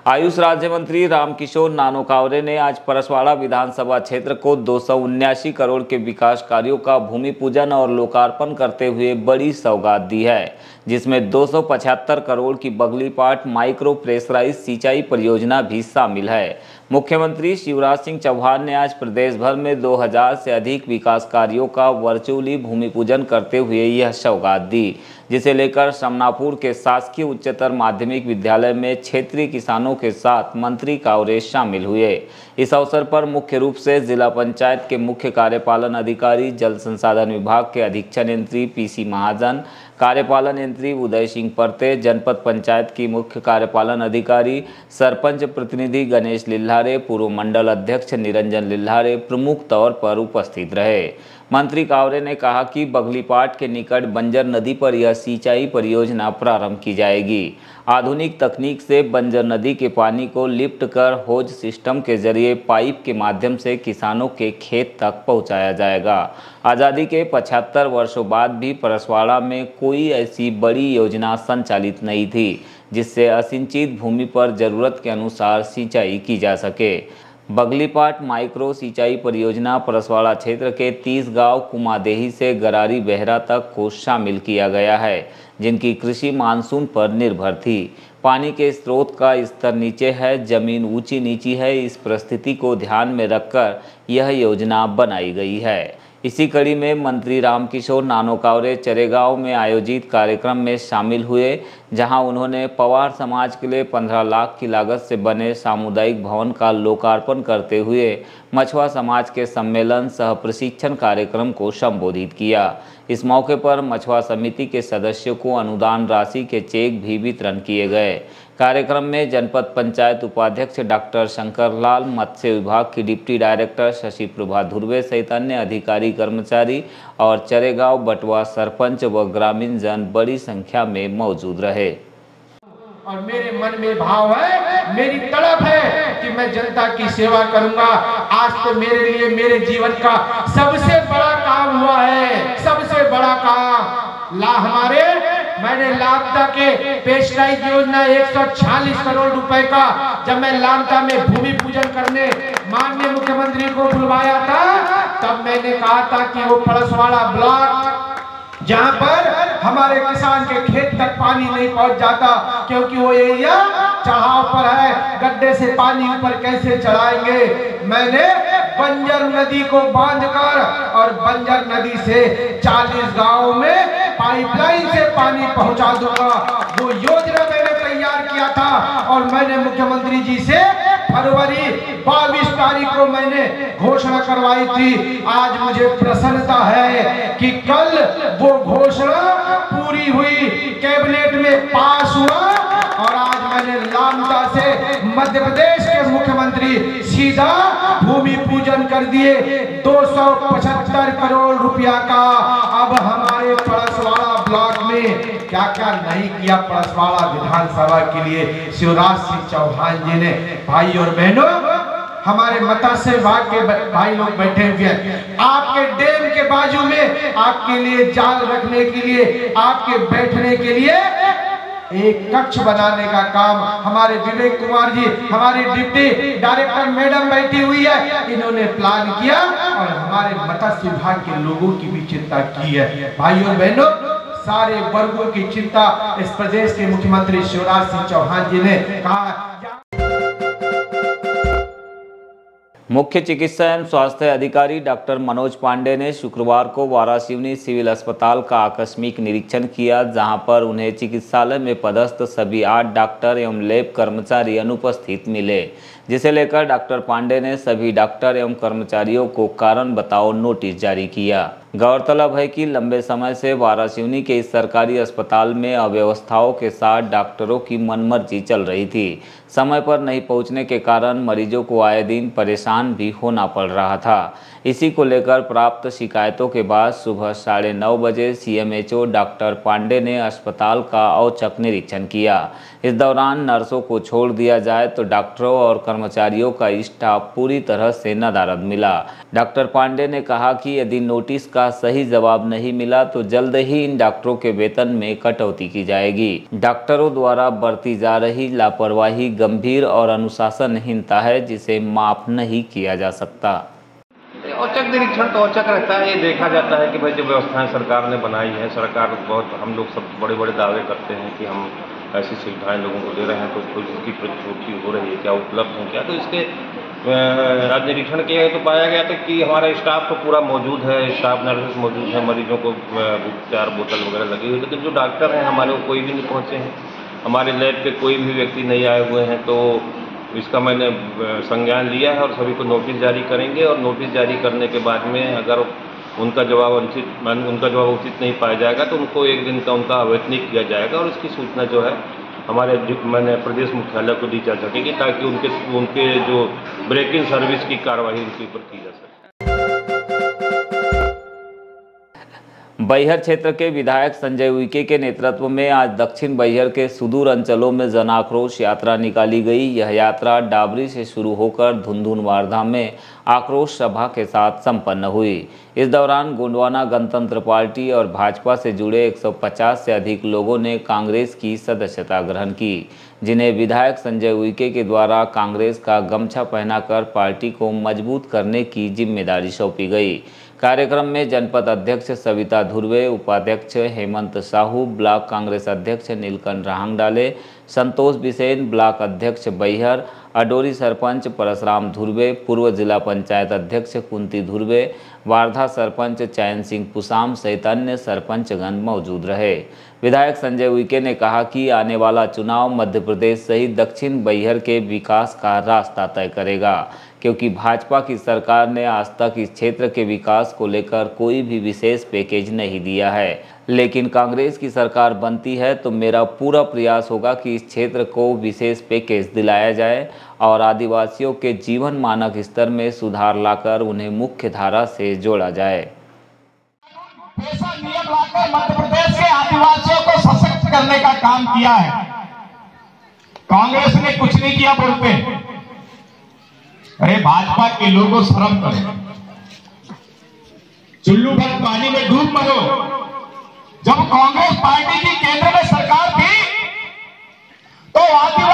आयुष राज्य मंत्री रामकिशोर नानोकावरे ने आज परसवाड़ा विधानसभा क्षेत्र को 279 करोड़ के विकास कार्यों का भूमि पूजन और लोकार्पण करते हुए बड़ी सौगात दी है, जिसमें 275 करोड़ की बगलीपाट माइक्रो प्रेशराइज सिंचाई परियोजना भी शामिल है। मुख्यमंत्री शिवराज सिंह चौहान ने आज प्रदेश भर में 2000 से अधिक विकास कार्यों का वर्चुअली भूमि पूजन करते हुए यह सौगात दी, जिसे लेकर समनापुर के शासकीय उच्चतर माध्यमिक विद्यालय में क्षेत्रीय किसानों के साथ मंत्री कावरे शामिल हुए। इस अवसर पर मुख्य रूप से जिला पंचायत के मुख्य कार्यपालन अधिकारी, जल संसाधन विभाग के अधीक्षण यंत्री पीसी महाजन, कार्यपालन यंत्री उदय सिंह परते, जनपद पंचायत की मुख्य कार्यपालन अधिकारी, सरपंच प्रतिनिधि गणेश लिल्हारे, पूर्व मंडल अध्यक्ष निरंजन लिल्हारे प्रमुख तौर पर उपस्थित रहे। मंत्री कावरे ने कहा कि बगलीपाट के निकट बंजर नदी पर यह सिंचाई परियोजना प्रारंभ की जाएगी। आधुनिक तकनीक से बंजर नदी के पानी को लिफ्ट कर होज सिस्टम के जरिए पाइप के माध्यम से किसानों के खेत तक पहुंचाया जाएगा। आज़ादी के 75 वर्षों बाद भी परसवाड़ा में कोई ऐसी बड़ी योजना संचालित नहीं थी जिससे असिंचित भूमि पर जरूरत के अनुसार सिंचाई की जा सके। बगलीपाट माइक्रो सिंचाई परियोजना परसवाड़ा क्षेत्र के 30 गांव कुमादेही से गरारी बेहरा तक को शामिल किया गया है, जिनकी कृषि मानसून पर निर्भर थी। पानी के स्रोत का स्तर नीचे है, जमीन ऊंची नीची है। इस परिस्थिति को ध्यान में रखकर यह योजना बनाई गई है। इसी कड़ी में मंत्री रामकिशोर नानोकावरे चरेगांव में आयोजित कार्यक्रम में शामिल हुए, जहां उन्होंने पवार समाज के लिए 15 लाख की लागत से बने सामुदायिक भवन का लोकार्पण करते हुए मछुआ समाज के सम्मेलन सह प्रशिक्षण कार्यक्रम को संबोधित किया। इस मौके पर मछुआ समिति के सदस्यों को अनुदान राशि के चेक भी वितरण किए गए। कार्यक्रम में जनपद पंचायत उपाध्यक्ष डॉक्टर शंकरलाल, मत्स्य विभाग की डिप्टी डायरेक्टर शशि प्रभा धुर्वे सहित अन्य अधिकारी कर्मचारी और चरेगांव बटवा सरपंच व ग्रामीण जन बड़ी संख्या में मौजूद रहे। और मेरे मन में भाव है, मेरी तड़प है कि मैं जनता की सेवा करूंगा। आज तो मेरे लिए मेरे जीवन का सबसे बड़ा काम हुआ है, सबसे बड़ा काम मैंने लामता के पेशराइज योजना 146 करोड़ रुपए का जब मैं लामता में भूमि पूजन करने माननीय मुख्यमंत्री को बुलवाया था, तब मैंने कहा था कि वो परसवाड़ा ब्लॉक जहां पर हमारे किसान के खेत तक पानी नहीं पहुंच जाता, क्योंकि वो एरिया चढ़ाव पर है, गड्ढे से पानी ऊपर कैसे चढ़ाएंगे। मैंने बंजर नदी को बांधकर और बंजर नदी से 40 गांवों में पाइपलाइन से पानी पहुंचा दूंगा, वो योजना मैंने तैयार किया था। और मैंने मुख्यमंत्री जी से फरवरी 22 तारीख को मैंने घोषणा करवाई थी। आज मुझे प्रसन्नता है कि कल वो घोषणा पूरी हुई, कैबिनेट में पास हुआ और आज मैंने लामता से मध्य प्रदेश के मुख्यमंत्री सीधा भूमि पूजन कर दिए 275 करोड़ रुपया का। अब हमारे परसवाड़ा ब्लॉक में क्या क्या नहीं किया परसवाड़ा विधानसभा के लिए शिवराज सिंह चौहान जी ने। भाई और बहनों, हमारे मत्स्य विभाग के भाई लोग बैठे हुए हैं, आपके डैम के बाजू में आपके लिए जाल रखने के लिए, आपके बैठने के लिए एक कक्ष बनाने का काम हमारे विवेक कुमार जी, हमारी डिप्टी डायरेक्टर मैडम बैठी हुई है, इन्होंने प्लान किया और हमारे मत्स्य विभाग के लोगों की भी चिंता की है। भाई और बहनों, सारे वर्गों की चिंता इस प्रदेश के मुख्यमंत्री शिवराज सिंह चौहान जी ने कहा। मुख्य चिकित्सा एवं स्वास्थ्य अधिकारी डॉक्टर मनोज पांडे ने शुक्रवार को वारासिवनी सिविल अस्पताल का आकस्मिक निरीक्षण किया, जहां पर उन्हें चिकित्सालय में पदस्थ सभी 8 डॉक्टर एवं लैब कर्मचारी अनुपस्थित मिले, जिसे लेकर डॉक्टर पांडे ने सभी डॉक्टर एवं कर्मचारियों को कारण बताओ नोटिस जारी किया। गौरतलब है कि लंबे समय से वारासिवनी के इस सरकारी अस्पताल में अव्यवस्थाओं के साथ डॉक्टरों की मनमर्जी चल रही थी। समय पर नहीं पहुंचने के कारण मरीजों को आए दिन परेशान भी होना पड़ रहा था। इसी को लेकर प्राप्त शिकायतों के बाद सुबह 9:30 बजे सीएमएचओ डॉक्टर पांडे ने अस्पताल का औचक निरीक्षण किया। इस दौरान नर्सों को छोड़ दिया जाए तो डॉक्टरों और कर्मचारियों का स्टाफ पूरी तरह से नदारद मिला। डॉक्टर पांडे ने कहा कि यदि नोटिस का का सही जवाब नहीं मिला तो जल्द ही इन डॉक्टरों के वेतन में कटौती की जाएगी। डॉक्टरों द्वारा बरती जा रही लापरवाही गंभीर और अनुशासनहीनता है जिसे माफ नहीं किया जा सकता। औचक निरीक्षण तो औचक रहता है। ये देखा जाता है कि भाई जो व्यवस्थाएं सरकार ने बनाई है, सरकार बहुत, हम लोग सब बड़े बड़े दावे करते हैं कि हम ऐसी सुविधाएं लोगों को दे रहे हैं, तो कुछ इसकी प्रतिपूर्ति हो रही है क्या, उपलब्ध है क्या। तो इसके आज निरीक्षण किया तो पाया गया था कि हमारा स्टाफ तो पूरा मौजूद है, स्टाफ नर्सेस मौजूद है, मरीजों को उपचार बोतल वगैरह लगी हुई, लेकिन जो डॉक्टर हैं हमारे वो कोई भी नहीं पहुँचे हैं। हमारे लैब पे कोई भी व्यक्ति नहीं आए हुए हैं। तो इसका मैंने संज्ञान लिया है और सभी को नोटिस जारी करेंगे, और नोटिस जारी करने के बाद में अगर उनका जवाब उचित नहीं पाया जाएगा तो उनको 1 दिन का उनका अवैतनिक किया जाएगा, और इसकी सूचना जो है हमारे मैंने प्रदेश मुख्यालय को दी जा सकेगी, ताकि उनके जो ब्रेक इन सर्विस की कार्रवाई उनके ऊपर की जा सके। बैहर क्षेत्र के विधायक संजय उइके के नेतृत्व में आज दक्षिण बैहर के सुदूर अंचलों में जन आक्रोश यात्रा निकाली गई। यह यात्रा डाबरी से शुरू होकर धुंधुन वारधा में आक्रोश सभा के साथ संपन्न हुई। इस दौरान गोंडवाना गणतंत्र पार्टी और भाजपा से जुड़े 150 से अधिक लोगों ने कांग्रेस की सदस्यता ग्रहण की, जिन्हें विधायक संजय उइके के द्वारा कांग्रेस का गमछा पहनाकर पार्टी को मजबूत करने की जिम्मेदारी सौंपी गई। कार्यक्रम में जनपद अध्यक्ष सविता धुर्वे, उपाध्यक्ष हेमंत साहू, ब्लॉक कांग्रेस अध्यक्ष नीलकंठ राहंगडाले, संतोष बिसेन, ब्लॉक अध्यक्ष बैहर, अडोरी सरपंच परशुराम धुर्वे, पूर्व जिला पंचायत अध्यक्ष कुंती धुर्वे, वारधा सरपंच चैन सिंह पुसाम सहित अन्य सरपंचगण मौजूद रहे। विधायक संजय उइके ने कहा कि आने वाला चुनाव मध्य प्रदेश सहित दक्षिण बैहर के विकास का रास्ता तय करेगा, क्योंकि भाजपा की सरकार ने आज तक इस क्षेत्र के विकास को लेकर कोई भी विशेष पैकेज नहीं दिया है। लेकिन कांग्रेस की सरकार बनती है तो मेरा पूरा प्रयास होगा कि इस क्षेत्र को विशेष पैकेज दिलाया जाए और आदिवासियों के जीवन मानक स्तर में सुधार लाकर उन्हें मुख्य धारा से जोड़ा जाए। ऐसा नियम लाकर मध्य प्रदेश के आदिवासियों को सशक्त करने का काम किया है। कांग्रेस ने कुछ नहीं किया बोलते। अरे भाजपा के लोगों शर्म करो, चुल्लू भर पानी में डूब मरो। जब कांग्रेस पार्टी की केंद्र में सरकार थी तो आदिवासी